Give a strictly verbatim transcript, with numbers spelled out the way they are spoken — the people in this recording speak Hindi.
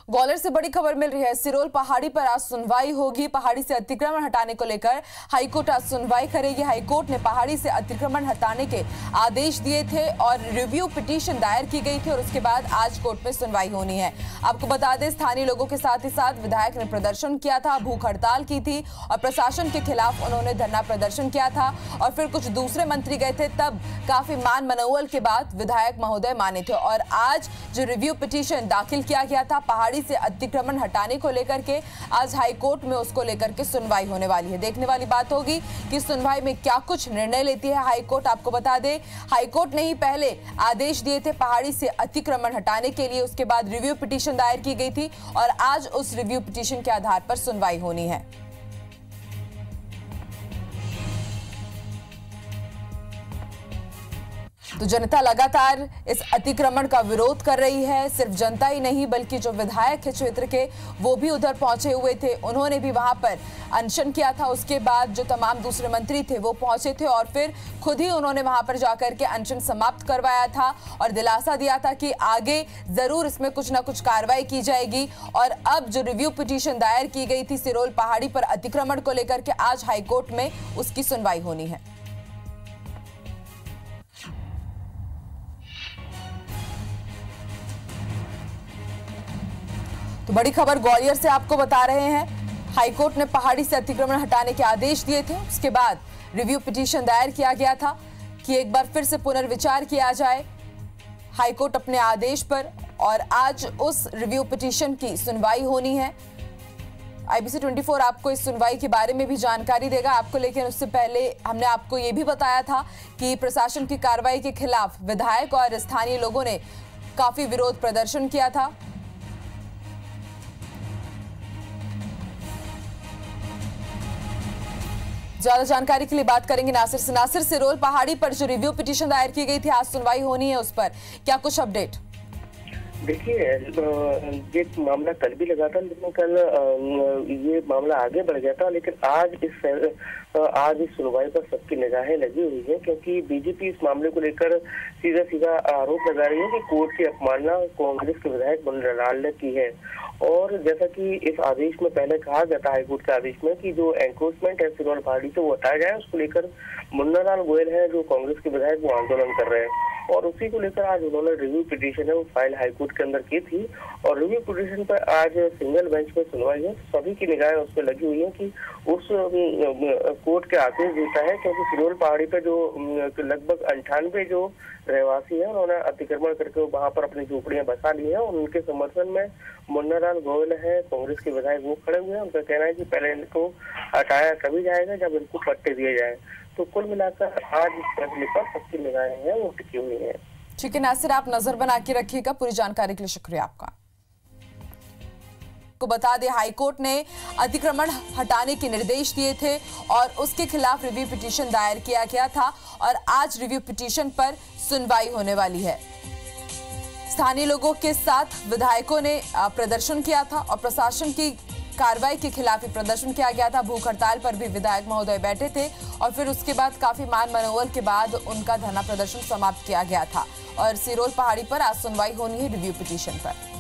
ग्वालियर से बड़ी खबर मिल रही है। सिरोल पहाड़ी पर आज सुनवाई होगी। पहाड़ी से अतिक्रमण हटाने को लेकर हाईकोर्ट आज सुनवाई करेगी। हाईकोर्ट ने पहाड़ी से अतिक्रमण हटाने के आदेश दिए थे और रिव्यू पिटीशन दायर की गई थी और उसके बाद आज कोर्ट में सुनवाई होनी है। आपको बता दें, स्थानीय लोगों के साथ ही साथ विधायक ने प्रदर्शन किया था, भूख हड़ताल की थी और प्रशासन के खिलाफ उन्होंने धरना प्रदर्शन किया था और फिर कुछ दूसरे मंत्री गए थे, तब काफी मान मनोवल के बाद विधायक महोदय माने थे। और आज जो रिव्यू पिटीशन दाखिल किया गया था पहाड़ी से अतिक्रमण हटाने को लेकर के, आज हाईकोर्ट में उसको लेकर के सुनवाई होने वाली है। देखने वाली बात होगी कि सुनवाई में क्या कुछ निर्णय लेती है हाईकोर्ट। आपको बता दें, हाईकोर्ट ने ही पहले आदेश दिए थे पहाड़ी से अतिक्रमण हटाने के लिए, उसके बाद रिव्यू पिटीशन दायर की गई थी और आज उस रिव्यू पिटीशन के आधार पर सुनवाई होनी है। तो जनता लगातार इस अतिक्रमण का विरोध कर रही है। सिर्फ जनता ही नहीं बल्कि जो विधायक है क्षेत्र के, वो भी उधर पहुंचे हुए थे। उन्होंने भी वहां पर अनशन किया था। उसके बाद जो तमाम दूसरे मंत्री थे वो पहुंचे थे और फिर खुद ही उन्होंने वहां पर जाकर के अनशन समाप्त करवाया था और दिलासा दिया था कि आगे जरूर इसमें कुछ ना कुछ कार्रवाई की जाएगी। और अब जो रिव्यू पिटीशन दायर की गई थी सिरोल पहाड़ी पर अतिक्रमण को लेकर के, आज हाईकोर्ट में उसकी सुनवाई होनी है। तो बड़ी खबर ग्वालियर से आपको बता रहे हैं। हाईकोर्ट ने पहाड़ी से अतिक्रमण हटाने के आदेश दिए थे, उसके बाद रिव्यू पिटीशन दायर किया गया था कि एक बार फिर से पुनर्विचार किया जाए हाईकोर्ट अपने आदेश पर, और आज उस रिव्यू पिटीशन की सुनवाई होनी है। आईबीसी चौबीस आपको इस सुनवाई के बारे में भी जानकारी देगा आपको, लेकिन उससे पहले हमने आपको ये भी बताया था कि प्रशासन की कार्रवाई के खिलाफ विधायक और स्थानीय लोगों ने काफी विरोध प्रदर्शन किया था। ज्यादा जानकारी के लिए बात करेंगे नासिर से। नासिर, सिरोल पहाड़ी पर जो रिव्यू पिटीशन दायर की गई थी, आज सुनवाई होनी है उस पर, क्या कुछ अपडेट? देखिए, ये मामला कल भी लगा था, लेकिन कल ये मामला आगे बढ़ गया था। लेकिन आज इस आज इस सुनवाई पर सबकी निगाहें लगी हुई है, क्योंकि बीजेपी इस मामले को लेकर सीधा सीधा आरोप लगा रही है कि कोर्ट की अपमानना कांग्रेस के विधायक मुन्ना लाल ने की है। और जैसा कि इस आदेश में पहले कहा गया था, हाईकोर्ट के आदेश में, कि जो एनक्रोचमेंट है सिरोल पहाड़ी से वो हटाया जाए, उसको लेकर मुन्ना लाल गोयल है जो कांग्रेस के विधायक वो आंदोलन कर रहे हैं। और उसी को लेकर आज उन्होंने रिव्यू पिटीशन है वो फाइल हाईकोर्ट के अंदर की थी और रिव्यू पिटीशन पर आज सिंगल बेंच में सुनवाई है। सभी की निगाहें उस पर लगी हुई है कि उस कोर्ट के आदेश देता है, क्योंकि सिरोल पहाड़ी पे जो लगभग अंठानवे जो रहवासी हैं उन्होंने अतिक्रमण करके वहां पर अपनी झोपड़ियां बसा ली हैं और उनके समर्थन में मुन्ना लाल गोयल है कांग्रेस के विधायक वो खड़े हुए हैं। उनका कहना है कि पहले इनको हटाया तभी जाएगा जब इनको पट्टे दिए जाए। तो कुल मिलाकर आज इस फैसले पर सबकी निगाहें हैं वो टिकी हुई है। ठीक है नासिर, आप नजर बना के रखिएगा। पूरी जानकारी के लिए शुक्रिया आपका। को बता दें, हाईकोर्ट ने अतिक्रमण हटाने के निर्देश दिए थे और उसके खिलाफ रिव्यू पिटीशन दायर किया गया था और आज रिव्यू पिटीशन पर सुनवाई होने वाली है। स्थानीय लोगों के साथ विधायकों ने प्रदर्शन किया था और प्रशासन की कार्रवाई के खिलाफ ही प्रदर्शन किया गया था। भूख हड़ताल पर भी विधायक महोदय बैठे थे और फिर उसके बाद काफी मान मनोवल के बाद उनका धरना प्रदर्शन समाप्त किया गया था और सिरोल पहाड़ी पर आज सुनवाई होनी है रिव्यू पिटीशन पर।